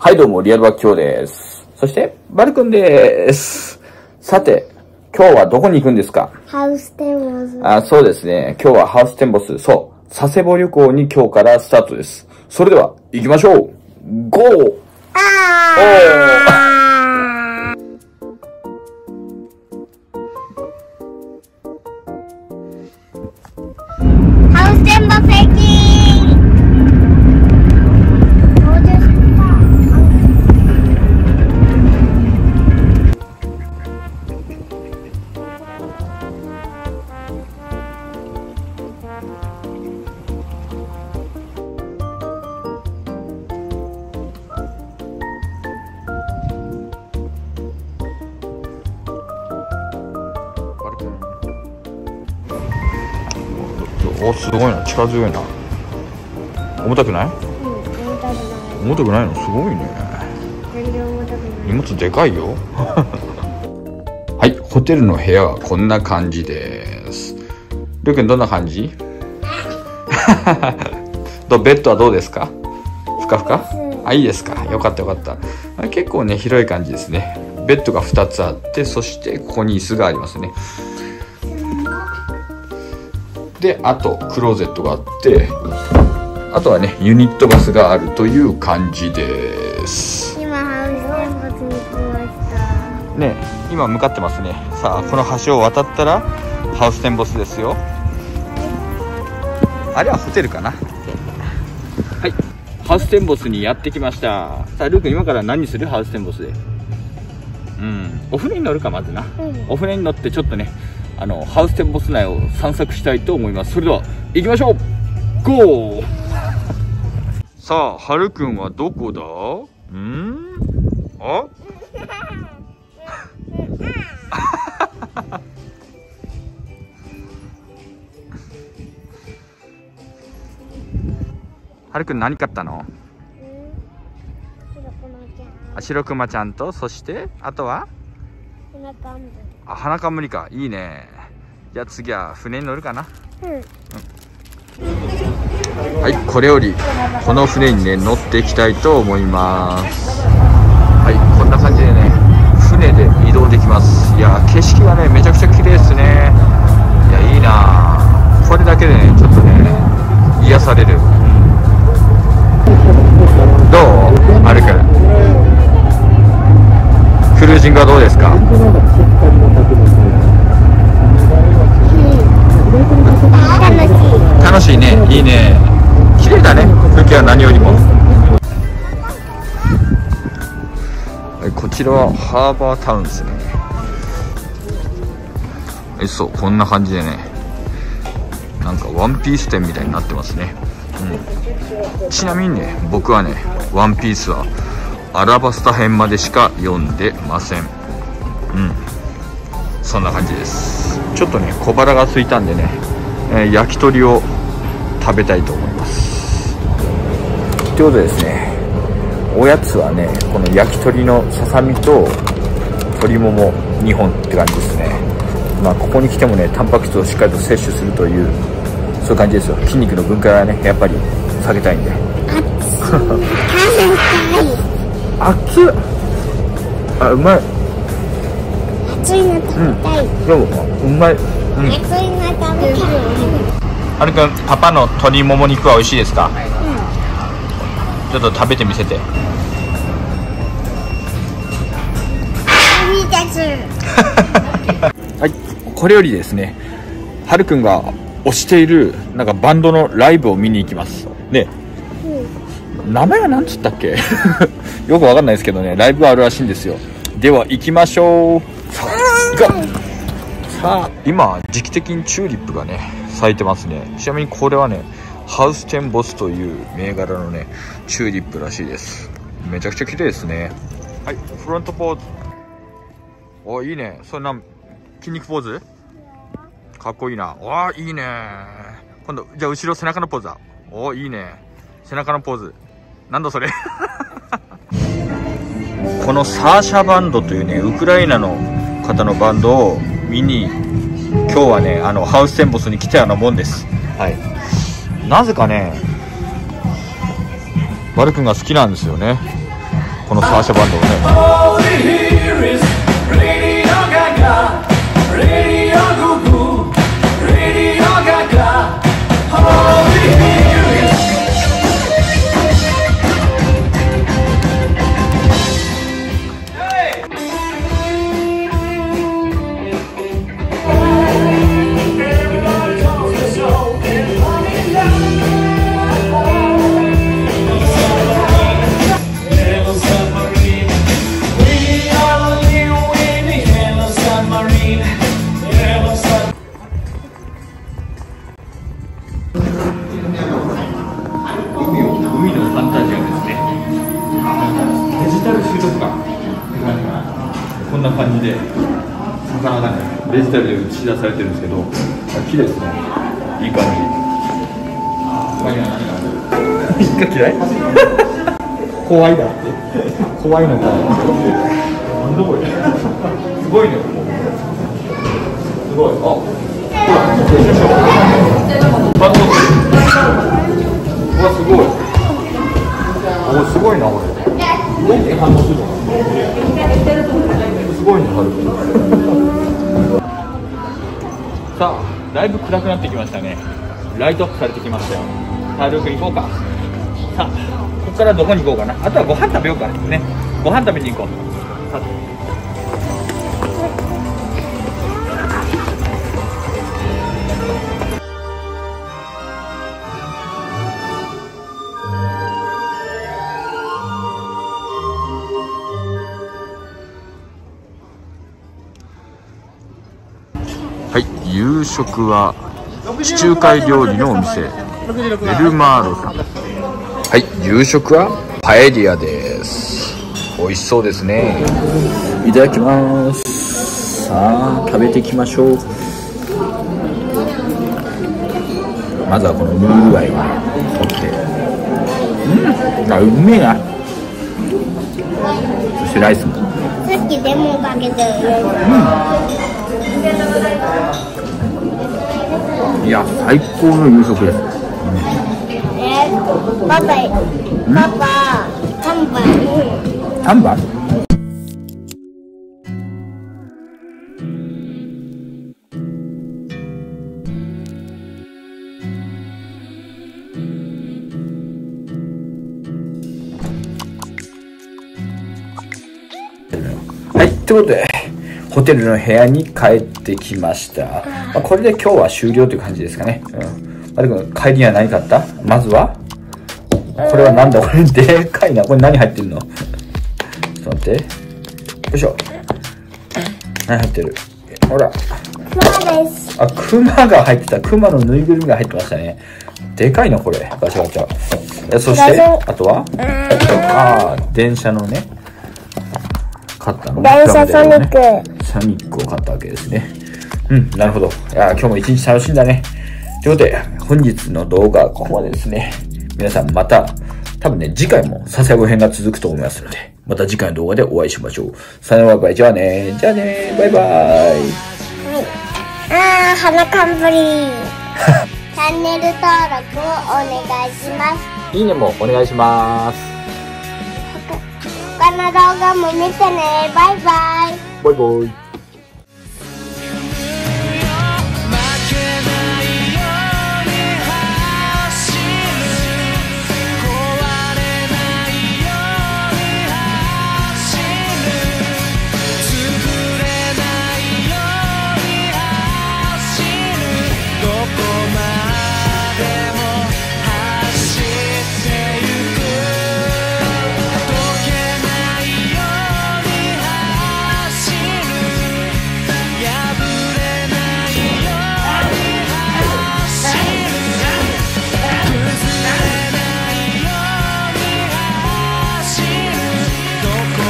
はいどうも、リアルバッキョウです。そして、バルくんです。さて、今日はどこに行くんですか？ ハウステンボス。 そうですね。今日はハウステンボス、そう、佐世保旅行に今日からスタートです。それでは、行きましょう。ゴー！ ハウステンボス駅。 お、すごいな、力強いな。重たくない？ 重たくない。 重たくないの？すごいね。 全然重たくない。 荷物でかいよ。はい、ホテルの部屋はこんな感じです。りゅうくんどんな感じ？ベッドはどうですか？ふかふか？いいですか？よかったよかった。結構ね、広い感じですね。ベッドが2つあって、そしてここに椅子がありますね。で、あとクローゼットがあって、あとはね、ユニットバスがあるという感じです。 今ハウステンボスに来ましたね、今向かってますね。さあ、この橋を渡ったらハウステンボスですよ。あれはホテルかな。はい、ハウステンボスにやってきました。さあ、ルー君、今から何する？ハウステンボスで。お船に乗るか、まずな。お船に乗ってちょっとね、ハウステンボス内を散策したいと思います。それでは行きましょう。ゴー。さあ、はるくんはどこだ？あはるくん何買ったの？白くまちゃんと、そしてあとは花冠か。いいね。じゃあ次は船に乗るかな。はい、これよりこの船にね、乗っていきたいと思います。はい、こんな感じでね、船で移動できます。いや、景色がね、めちゃくちゃ綺麗ですね。いや、いいな。これだけでね、ちょっとね、癒される。どう？あるから。クルージングはどうですか？楽しいね。いいね。綺麗だね、風景は何よりも。こちらはハーバータウンですね。そう、こんな感じでね、なんかワンピース店みたいになってますね。ちなみにね、僕はね、ワンピースはアラバスタ編までしか読んでません。そんな感じです。ちょっとね、小腹が空いたんでね、焼き鳥を食べたいと思います。ということでですね、おやつはね、この焼き鳥のささみと鶏もも2本って感じですね。まあここに来てもね、タンパク質をしっかりと摂取するという、そういう感じですよ。筋肉の分解はね、やっぱり下げたいんで。熱っ。うまい。 熱いの食べたい。 でもうまい。 熱いの食べたい。 はるくん、パパの鶏もも肉は美味しいですか？ちょっと食べてみせて。はい、これよりですね、はるくんが推しているなんかバンドのライブを見に行きますね。名前は何つったっけ？よくわかんないですけどね、ライブがあるらしいんですよ。では行きましょう。さあ、行こう。さあ、今時期的にチューリップがね、咲いてますね。ちなみにこれはね、ハウステンボスという銘柄のね、チューリップらしいです。めちゃくちゃ綺麗ですね。はい、フロントポーズ。お、いいね。そんな筋肉ポーズかっこいいな。わあ、いいね。今度じゃあ後ろ背中のポーズだ。お、いいね。背中のポーズなんだそれ。このサーシャバンドというね、ウクライナの方のバンドを見に今日はね、ハウステンボスに来たようなもんです。はい、なぜかね、バルくんが好きなんですよね。 このサーシャバンドをね。こんな感じで魚がねデジタルで映し出されてるんですけど、綺麗ですね。いい感じ。一回嫌い？怖いだって怖いのか。なんだこれ。すごいね。すごい。あ、ほら。反応する。うわ、すごい。お、すごいなこれ。どうやって反応するの？すごいね、はるくん。さあ、だいぶ暗くなってきましたね。ライトアップされてきましたよ。はるくん行こうか。さあ、ここからどこに行こうかな。あとはご飯食べようかね。ご飯食べに行こう。さあはい、夕食は地中海料理のお店エルマーロさん。はい、夕食はパエリアです。美味しそうですね。いただきます。さあ食べていきましょう。まずはこのムール貝を取って、うめえな。そしてライスもさっきレモンかけていや、最高の夕食です。 パパ、3番。 3番？はい、ということでホテルの部屋に帰ってきました。これで今日は終了という感じですかね。あれ君、帰りには何買った？まずはこれはなんだこれ、でかいな。これ何入ってんの？ちょっと待って。よいしょ。何入ってる？ほら。 熊です。 あ、熊が入ってた。熊のぬいぐるみが入ってましたね。でかいな、これ。ガチャガチャ。そして、あとは電車のね。買ったの。 電車ソニック。 ソニックを買ったわけですね。なるほど。いや、今日も一日楽しんだね。ということで、本日の動画はここまでですね。皆さんまた、多分ね、次回も笹子編が続くと思いますので、また次回の動画でお会いしましょう。さよなら、バイバイ。じゃあね。じゃあね。バイバイ。 鼻かんぶり。チャンネル登録をお願いします。 いいねもお願いします。 他の動画も見てね。バイバイ。 バイバイ。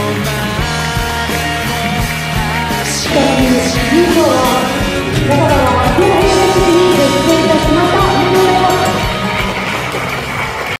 だから